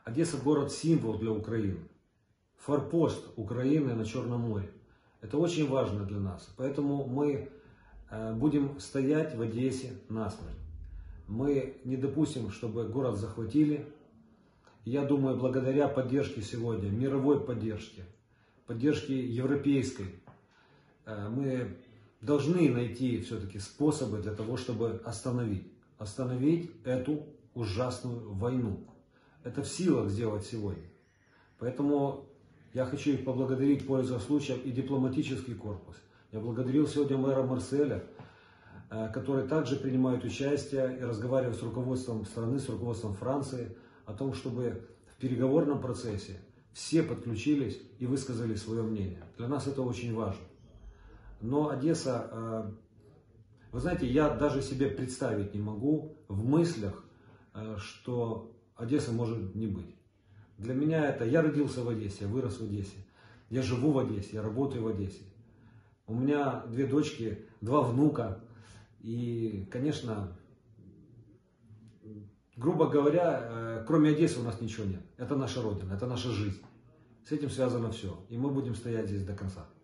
Одесса город-символ для Украины. Форпост Украины на Черном море. Это очень важно для нас. Поэтому мы будем стоять в Одессе насмерть. Мы не допустим, чтобы город захватили. Я думаю, благодаря поддержке сегодня, мировой поддержке, поддержке европейской, мы должны найти все-таки способы для того, чтобы остановить эту ужасную войну. Это в силах сделать сегодня. Поэтому я хочу их поблагодарить, пользуясь случаем, и дипломатический корпус. Я благодарил сегодня мэра Марселя, который также принимает участие и разговаривает с руководством страны, с руководством Франции, о том, чтобы в переговорном процессе все подключились и высказали свое мнение. Для нас это очень важно. Но Одесса, вы знаете, я даже себе представить не могу в мыслях, что Одесса может не быть. Для меня это, я родился в Одессе, я вырос в Одессе, я живу в Одессе, я работаю в Одессе. У меня 2 дочки, 2 внука. И, конечно, грубо говоря, кроме Одессы у нас ничего нет. Это наша родина, это наша жизнь. С этим связано все. И мы будем стоять здесь до конца.